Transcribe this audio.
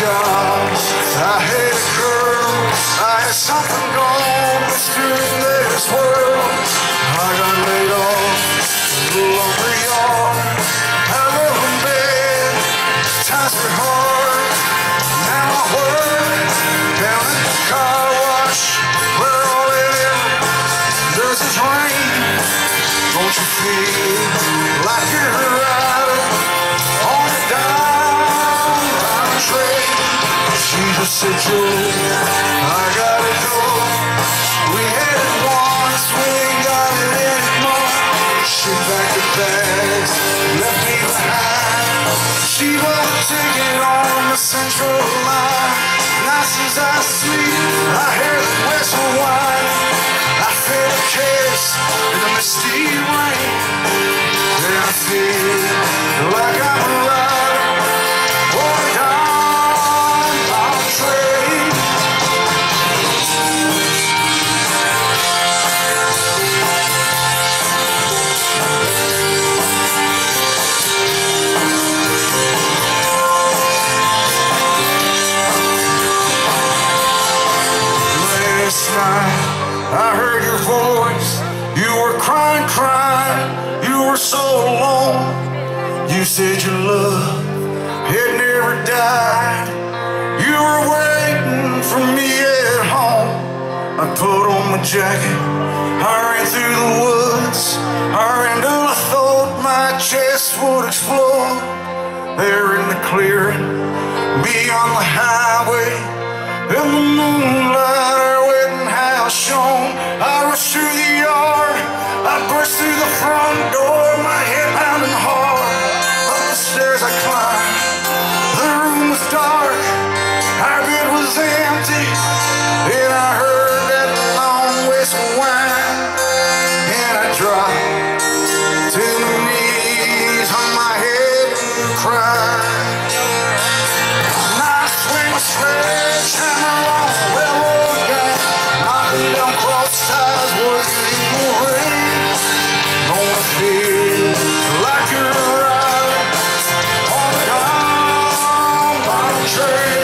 jobs, I had a girl, I had something going through this world. I got laid off, a little over yard. I love in bed, times were hard. Now I work down at the car wash, where all it ever does is rain. Don't you feel like you're a rider on a dime train? She just said, Joe, I gotta go. We had it once, we ain't got it anymore. She packed her bags, left me behind. She was a ticket on the Central Line. Nights as I sleep, I hear the whistle whine. I feel a kiss in the misty rain. Then I feel like I'm a rider on a dime train. Last night I heard your voice. You were crying, you were so alone. You said your love had never died. You were waiting for me at home. I put on my jacket, I ran through the woods. I ran till I thought my chest would explode. There in the clearing, beyond the highway, in the moonlight, our wedding house shone. I rushed through the yard, I burst through the front door, my head pounding hard. Up the stairs I climbed, the room was dark, our bed was empty, and I heard that long whistle whine. And I dropped to my knees, on my head and cried. And I swing a sledgehammer on the railroad gang, knocking down cross ties, working in the rain. Don't feel like you're riding on a dime train.